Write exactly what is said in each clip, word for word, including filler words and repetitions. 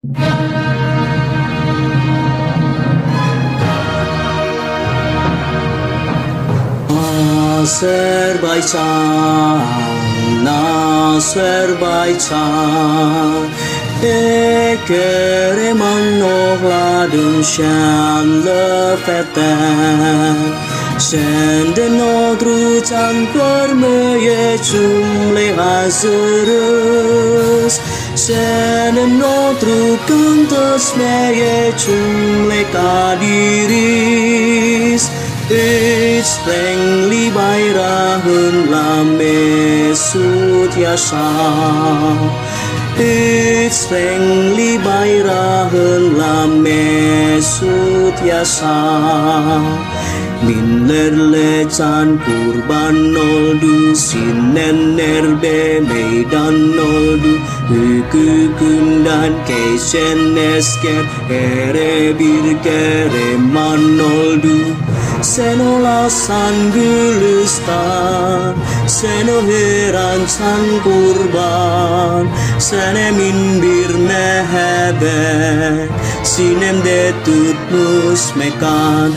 Azerbaijan, Azerbaijan, ekere manogladın şanlı feten. Senden odru can permeye cumle hazırız. Senden odru kantas meye cumle kadiris. It's Sprengli bayrağın la mesut yaşa. It's Sprengli bayrağın la mesut yaşa. Binlerle can kurban oldu, sinenler meydan oldu. Hükükünden geçen esker ere bir kereman oldu. Sen olasan gülistan, sen o heransan kurban. Sen emin bir mehebet, sinemde tutmuş mekan.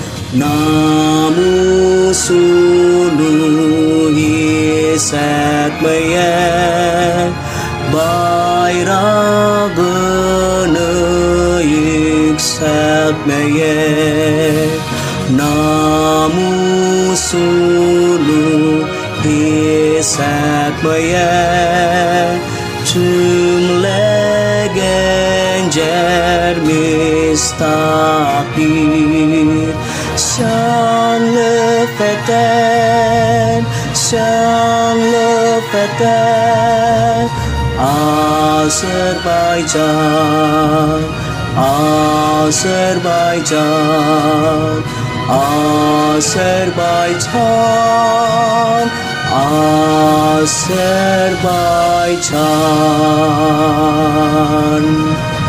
Namusunu hissetmeye, bayrağını yükseltmeye. Namusunu hissetmeye, cümle gencer müstakil. Şanlı fethen, şanlı fethen. Azerbaycan, Azerbaycan, Azerbaycan, Azerbaycan.